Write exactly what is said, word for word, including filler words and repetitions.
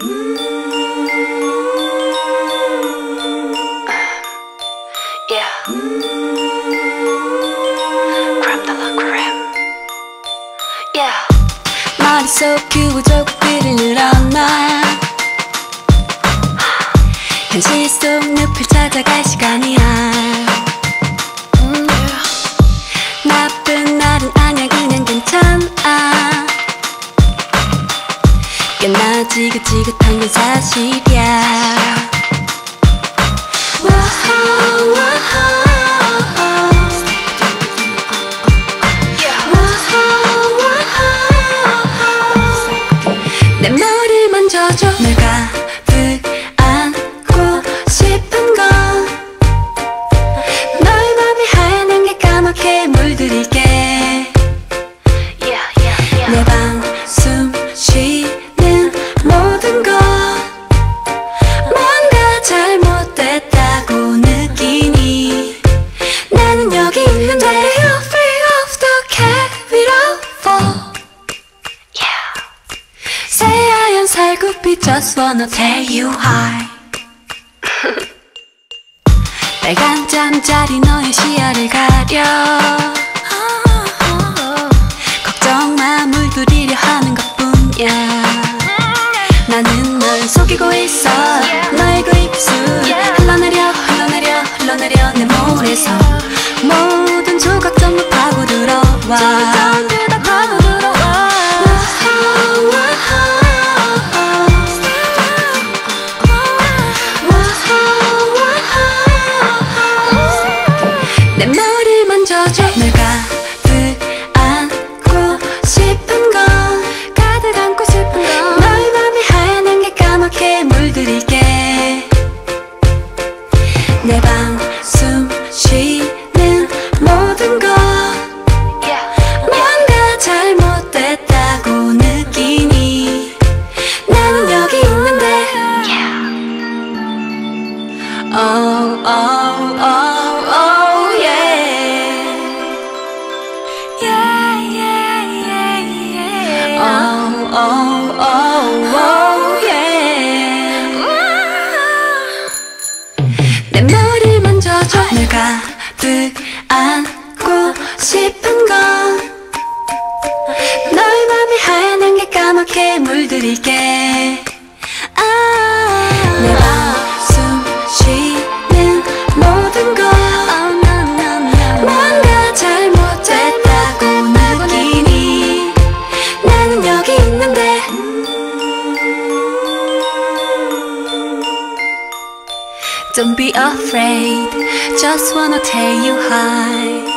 머릿속 규조국들을 늘어놔 현실 속 늪을 찾아갈 시간이야. 음. 나쁜 날은 아냐 그냥 괜찮아. 꽤나 지긋지긋한 건 사실이야. 와우, 와우. 내 머리를 만져줘. 널 가득 안고 싶은 건 너의 맘이 하얀 안개 까맣게 물들이게. 내 방 숨 쉬는 모든 것 뭔가 잘못됐다고 느끼니 나는 여기 있는데 You're free of the carry over. 새하얀 살구빛 just wanna tell you hi. 빨간 잠자리 너의 시야를 가려. 걱정 마 물들이려 하는 것뿐이야. 나는 널 속이고 있어. 너의 그 입술 흘러내려 흘러내려 흘러내려 내 몸에서 모든 조각 전부 파고들어와. 내 머리를 만져줘. 널 가득 안고 싶은 건 가득 안고 싶은 건 너의 맘이 하얀 안개 까맣게 물들이게. 내 방 숨 쉬는 모든 것 뭔가 잘못됐다고 느끼니 나는 여기 있는데 Oh oh oh oh yeah. Yeah yeah yeah yeah. Oh oh oh oh yeah. 내 머리를 만져줘. 널 가득 안고 싶은 건 너의 맘이 하얀 안개 까맣게 물들이게. 아, 내 방 숨 쉬는 모든 것 뭔가 잘못됐다고 느끼니 나는 여기 있는데 Don't be afraid, just wanna tell you hi.